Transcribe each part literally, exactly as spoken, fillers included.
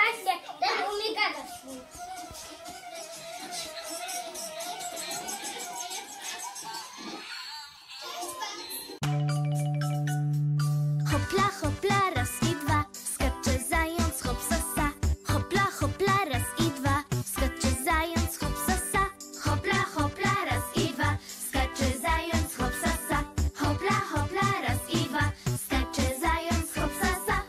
Patrzcie, ten umie gadać. Hopla, hopla, raz i dwa, skacze zając, hop, sasa. Hopla, hopla, raz i dwa, skacze zając, hop, sasa. Hopla, hopla, raz i dwa, skacze zając, hop, sasa. Hopla, hopla, raz i dwa, skacze zając, hop, sasa.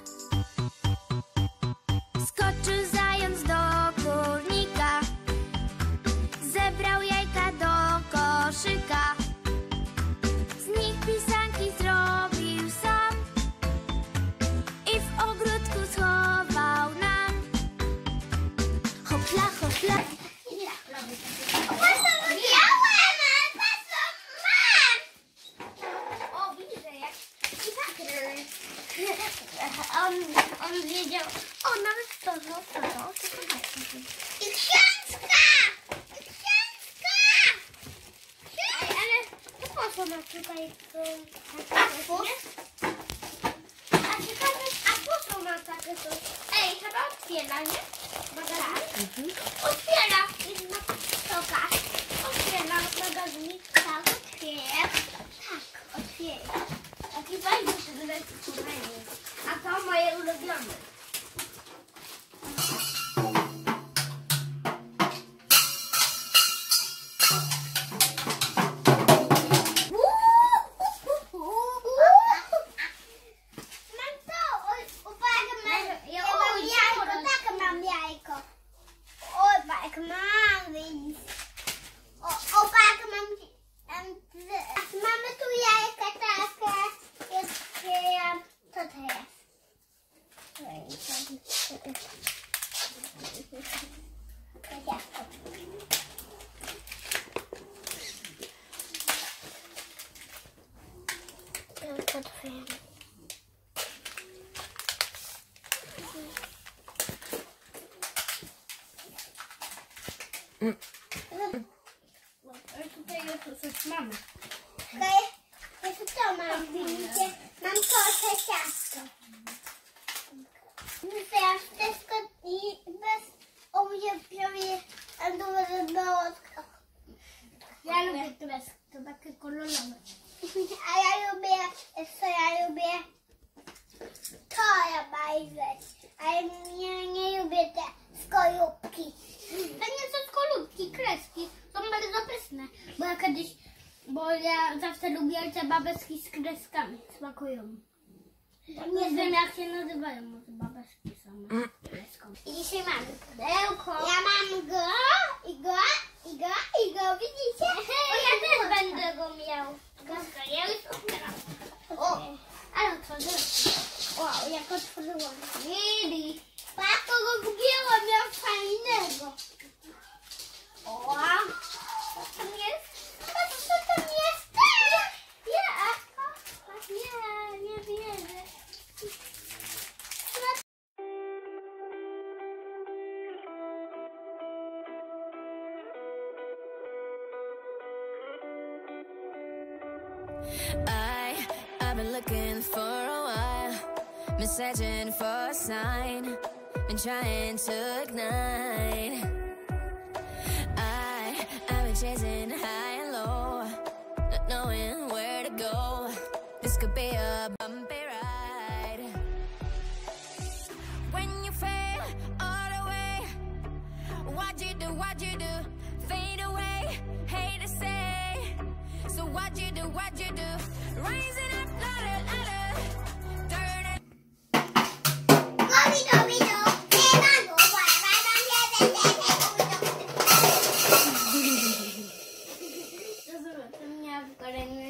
Skoczył zając do kurnika, zebrał jajka do koszyka. Z nich pisanki zrobił sam i w ogródku schował nam. Hopla, hopla. O, widzę jak i tak. On, on wiedział. O, nawet to, no, to, no, i książka! I książka! Ej, ale to po co ma tutaj to? A ciekawe, a po co ma takie coś? Ej, chyba otwiera, nie? Magazyn? Otwiera! Jest na stokach. Otwiera magazyn. Tak, otwiera. Tak, otwiera. Taki fajny przedmiot. A to moje ulubione. Mam to! Uwaga, mam, ja mam jajko, tak mam jajko. Oj, tak mam, więc... O, uwaga, mam... Mamy tu jajka takie. Otwieram. Co to jest? Otwieram. Ale tutaj jest coś mamy. Okej, okay. Co mam? Widzicie? Mam kosze ciasto. Teraz wszystko i bez objawienia andowego. Ja lubię teraz, to takie kolorowe. A ja lubię, co ja lubię? To ja bajzeć. A ja nie, nie lubię te skorupki. To nie są skorupki, kreski. Są bardzo pyszne. Bo ja kiedyś, bo ja zawsze lubię te babeczki z kreskami. Smakują. Nie wiem jak się nazywają, może babeczki są kreską. I dzisiaj mamy pudełko. Ja mam go, i go, i go, i go, widzicie? Bo ja też będę go miał. Ja już otwieram. O, ale otworzyłam. Wow, jak otworzyłam. Lili. Patrz, go wgięłam, miał fajnego. O, co tam jest? Co, co tam jest? Ja, nie, nie wierzę. I, I've been looking for a while, been searching for a sign, been trying to ignite. I, I've been chasing high and low, not knowing where to go. This could be a bumpy ride. When you fail all the way, what'd you do, what'd you do? Fade away, hate to say. So what'd you do, what'd you do? Rising up, ladder, ladder, turn it. To miała w koreniu